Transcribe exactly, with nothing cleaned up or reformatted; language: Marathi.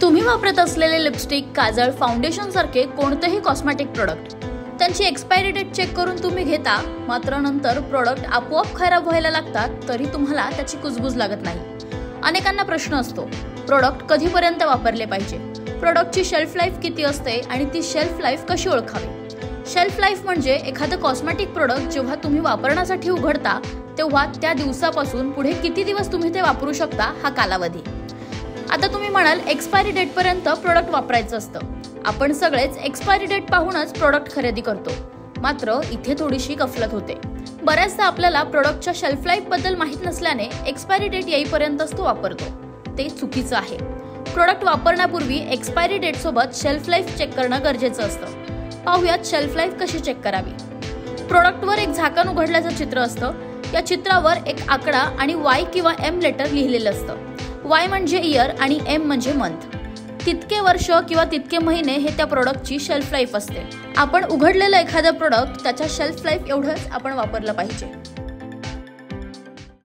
तुम्ही वापरत असलेले लिपस्टिक, काजळ, फाउंडेशन सारखे कोणतेही कॉस्मेटिक प्रोडक्ट त्यांची एक्सपायरी डेट चेक करून तुम्ही घेता, मात्र नंतर प्रोडक्ट आपोआप खराब व्हायला लागतात तरी तुम्हाला त्याची कुजबूज लागत नाही। अनेकांना प्रश्न असतो, प्रोडक्ट कधीपर्यंत वापरले पाहिजे, प्रोडक्टची शेल्फ लाईफ किती असते आणि ती शेल्फ लाईफ कशी ओळखावी। शेल्फ लाईफ म्हणजे एखादं कॉस्मेटिक प्रोडक्ट जेव्हा तुम्ही वापरण्यासाठी उघडता तेव्हा त्या दिवसापासून पुढे किती दिवस तुम्ही ते वापरू शकता हा कालावधी। आता तुम्ही म्हणाल एक्सपायरी डेट पर्यंत प्रोडक्ट वापरायचं असतं। आपण सगळेच एक्सपायरी डेट पाहूनच प्रोडक्ट खरेदी करतो, मात्र इथे थोडीशी गफलत होते। बऱ्याचदा आपल्याला प्रोडक्टच्या शेल्फ लाईफ बद्दल माहित नसल्याने एक्सपायरी डेट येईपर्यंतच तो वापरतो, ते चुकीचं आहे। प्रोडक्ट वापरण्यापूर्वी एक्सपायरी डेट सोबत शेल्फ लाईफ चेक करणं गरजेचं असतं। पाहूयात शेल्फ लाईफ कशी चेक करावी। प्रोडक्टवर एक झाकण उघडल्याचं चित्र असतं, या चित्रावर एक आकडा आणि वाय किंवा एम लेटर लिहिलेलं असतं। वाय म्हणजे इयर आणि एम म्हणजे मंथ। तितके वर्ष किंवा तितके महिने हे त्या प्रोडक्टची शेल्फ लाईफ असते। आपण उघडलेलं एखादं प्रोडक्ट त्याच्या शेल्फ लाईफ एवढंच आपण वापरलं पाहिजे।